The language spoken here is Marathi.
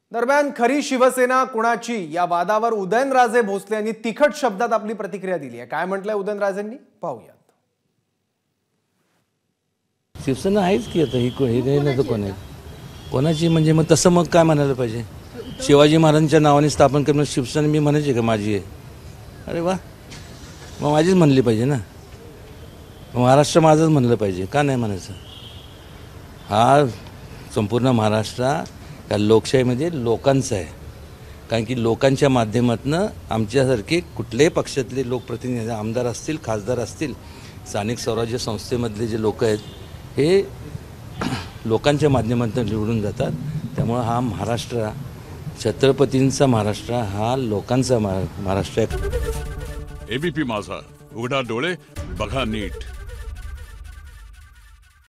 दरम्यान खरी शिवसेना कुणाची या वादावर उदयनराजे भोसले यांनी तिखट शब्दात आपली प्रतिक्रिया दिली आहे। काय म्हटलंय उदयनराजेंनी पाहूयात। शिवसेना आहेच की आता ही नाही तर कोण आहे कोणाची म्हणजे मग तसं मग काय म्हणायला पाहिजे। शिवाजी महाराजांच्या नावाने स्थापन करणं शिवसेना मी म्हणायचे का माझी आहे? अरे वा, मग माझीच म्हणली पाहिजे ना, महाराष्ट्र माझंच म्हणलं पाहिजे का नाही म्हणायचं? हा संपूर्ण महाराष्ट्र या लोकशाहीमध्ये लोकांचा आहे, कारण की लोकांच्या माध्यमातून आमच्यासारखे कुठल्याही पक्षातले लोकप्रतिनिधी आमदार असतील खासदार असतील स्थानिक स्वराज्य संस्थेमधले जे लोक आहेत हे लोकांच्या माध्यमातून निवडून जातात। त्यामुळे हा महाराष्ट्र छत्रपतींचा महाराष्ट्र हा लोकांचा महाराष्ट्र आहे। एबीपी माझा, उघडा डोळे बघा नीट।